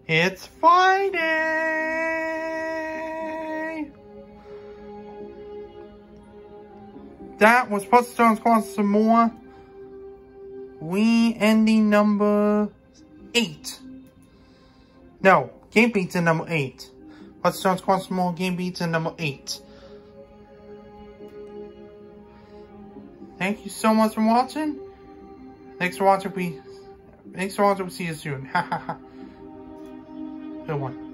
It's Friday! That was Puzzle Stones Cross some more. We ending number 8. No, Game Beats in number 8. Puzzle Stones Cross some more. Game Beats in number 8. Thank you so much for watching. Thanks for watching. We'll see you soon. Ha ha ha. Good one.